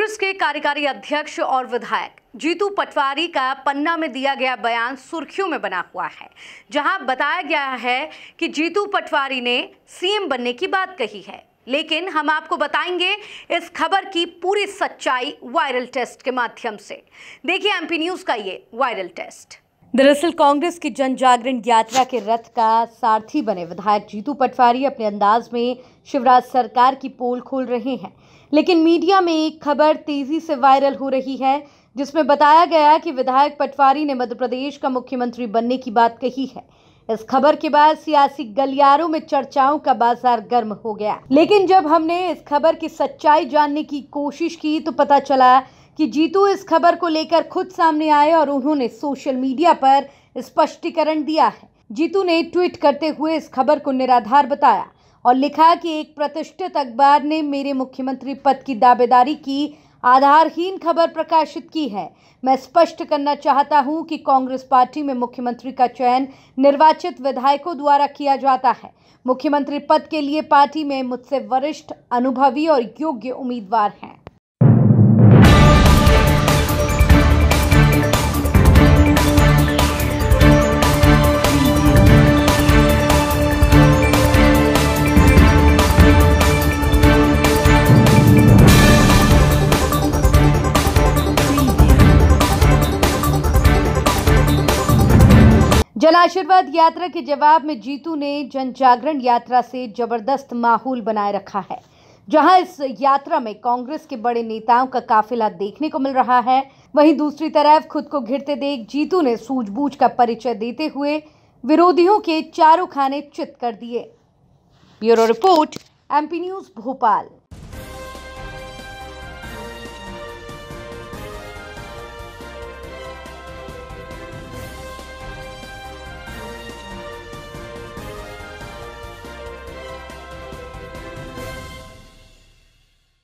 कांग्रेस के कार्यकारी अध्यक्ष और विधायक जीतू पटवारी का पन्ना में दिया गया बयान सुर्खियों में बना हुआ है, जहां बताया गया है कि जीतू पटवारी ने सीएम बनने की बात कही है। लेकिन हम आपको बताएंगे इस खबर की पूरी सच्चाई वायरल टेस्ट के माध्यम से। देखिए एमपी न्यूज का ये वायरल टेस्ट। दरअसल कांग्रेस की जन जागरण यात्रा के रथ का सारथी बने विधायक जीतू पटवारी अपने अंदाज में शिवराज सरकार की पोल खोल रहे हैं। लेकिन मीडिया में एक खबर तेजी से वायरल हो रही है, जिसमें बताया गया कि विधायक पटवारी ने मध्य प्रदेश का मुख्यमंत्री बनने की बात कही है। इस खबर के बाद सियासी गलियारों में चर्चाओं का बाजार गर्म हो गया। लेकिन जब हमने इस खबर की सच्चाई जानने की कोशिश की तो पता चला कि जीतू इस खबर को लेकर खुद सामने आए और उन्होंने सोशल मीडिया पर स्पष्टीकरण दिया है। जीतू ने ट्वीट करते हुए इस खबर को निराधार बताया और लिखा कि एक प्रतिष्ठित अखबार ने मेरे मुख्यमंत्री पद की दावेदारी की आधारहीन खबर प्रकाशित की है। मैं स्पष्ट करना चाहता हूं कि कांग्रेस पार्टी में मुख्यमंत्री का चयन निर्वाचित विधायकों द्वारा किया जाता है। मुख्यमंत्री पद के लिए पार्टी में मुझसे वरिष्ठ, अनुभवी और योग्य उम्मीदवार हैं। जन आशीर्वाद यात्रा के जवाब में जीतू ने जन जागरण यात्रा से जबरदस्त माहौल बनाए रखा है, जहां इस यात्रा में कांग्रेस के बड़े नेताओं का काफिला देखने को मिल रहा है। वहीं दूसरी तरफ खुद को घिरते देख जीतू ने सूझबूझ का परिचय देते हुए विरोधियों के चारों खाने चित कर दिए। Bureau report, MP news, Bhopal.